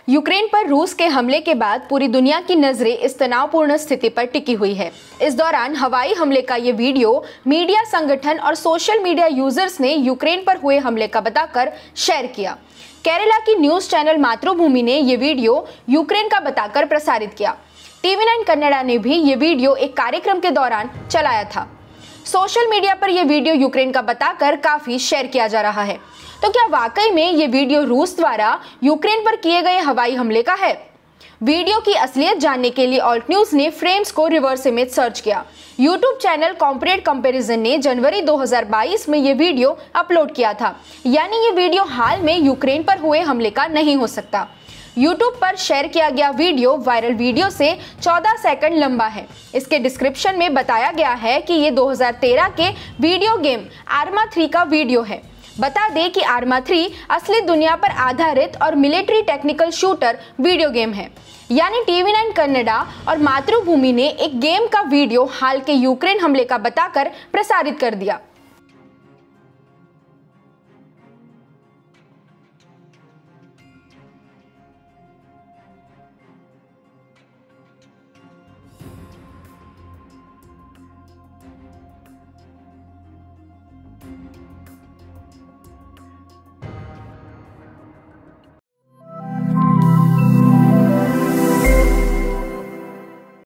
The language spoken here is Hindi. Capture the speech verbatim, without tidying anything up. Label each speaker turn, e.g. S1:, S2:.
S1: यूक्रेन पर रूस के हमले के बाद पूरी दुनिया की नजरें इस तनावपूर्ण स्थिति पर टिकी हुई है। इस दौरान हवाई हमले का ये वीडियो मीडिया संगठन और सोशल मीडिया यूजर्स ने यूक्रेन पर हुए हमले का बताकर शेयर किया। केरला की न्यूज चैनल मातृभूमि ने ये वीडियो यूक्रेन का बताकर प्रसारित किया। टीवी नाइन कन्नड़ा ने भी ये वीडियो एक कार्यक्रम के दौरान चलाया था। सोशल मीडिया पर यह वीडियो यूक्रेन का बताकर काफी शेयर किया जा रहा है। तो क्या वाकई में ये वीडियो रूस द्वारा यूक्रेन पर किए गए हवाई हमले का है? वीडियो की असलियत जानने के लिए ऑल्ट न्यूज ने फ्रेम्स को रिवर्स इमेज सर्च किया। यूट्यूब चैनल कॉम्परेट कंपैरिजन ने जनवरी दो हज़ार बाईस में ये वीडियो अपलोड किया था, यानी ये वीडियो हाल में यूक्रेन पर हुए हमले का नहीं हो सकता। यूट्यूब पर शेयर किया गया वीडियो वायरल वीडियो से चौदह सेकंड लंबा है। इसके डिस्क्रिप्शन में बताया गया है कि ये दो हज़ार तेरह के वीडियो गेम आर्मा थ्री का वीडियो है। बता दें कि आर्मा थ्री असली दुनिया पर आधारित और military technical shooter video game है। यानी टीवी नाइन कन्नड़ा और मातृभूमि ने एक गेम का वीडियो हाल के यूक्रेन हमले का बताकर प्रसारित कर दिया।